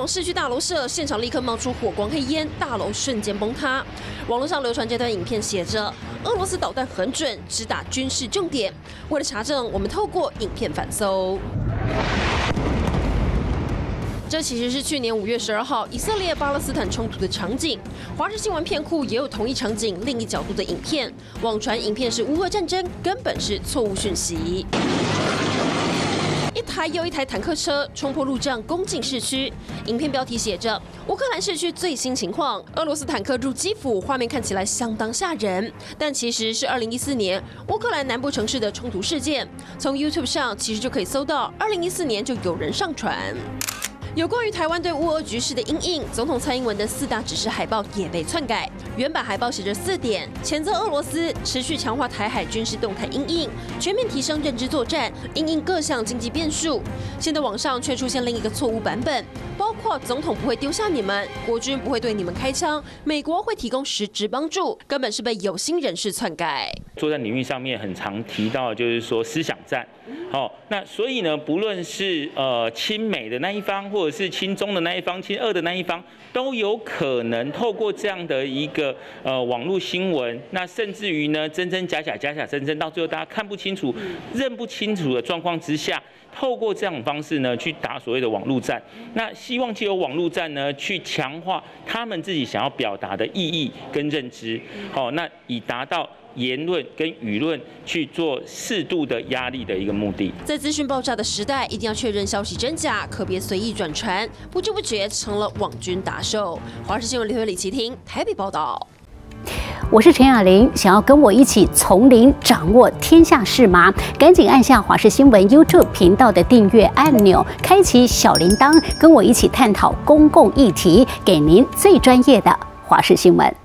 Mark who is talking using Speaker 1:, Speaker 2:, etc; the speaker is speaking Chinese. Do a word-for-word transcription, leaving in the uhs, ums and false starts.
Speaker 1: 往市区大楼射，现场立刻冒出火光黑烟，大楼瞬间崩塌。网络上流传这段影片，写着“俄罗斯导弹很准，只打军事重点”。为了查证，我们透过影片反搜。 这其实是去年五月十二号以色列巴勒斯坦冲突的场景。华视新闻片库也有同一场景另一角度的影片，网传影片是乌俄战争，根本是错误讯息。 一台又一台坦克车冲破路障，攻进市区。影片标题写着“乌克兰市区最新情况”，俄罗斯坦克入基辅，画面看起来相当吓人，但其实是二零一四年乌克兰南部城市的冲突事件。从 YouTube 上其实就可以搜到，二零一四年就有人上传。 有关于台湾对乌俄局势的因应，总统蔡英文的四大指示海报也被篡改。原版海报写着四点：谴责俄罗斯持续强化台海军事动态因应，全面提升认知作战，因应各项经济变数。现在网上却出现另一个错误版本，包括总统不会丢下你们，国军不会对你们开枪，美国会提供实质帮助，根本是被有心人士篡改。
Speaker 2: 作战领域上面很常提到，就是说思想战。 好、哦，那所以呢，不论是呃亲美的那一方，或者是亲中的那一方、亲俄的那一方，都有可能透过这样的一个呃网络新闻，那甚至于呢真真假假、假假真真，到最后大家看不清楚、认不清楚的状况之下，透过这样的方式呢去打所谓的网络战。那希望借由网络战呢去强化他们自己想要表达的意义跟认知。好、哦，那以达到 言论跟舆论去做适度的压力的一个目的。
Speaker 1: 在资讯爆炸的时代，一定要确认消息真假，可别随意转传，不知不觉成了网军打手。华视新闻刘伟、李琦婷台北报道。
Speaker 3: 我是陈雅玲，想要跟我一起从零掌握天下事吗？赶紧按下华视新闻 YouTube 频道的订阅按钮，开启小铃铛，跟我一起探讨公共议题，给您最专业的华视新闻。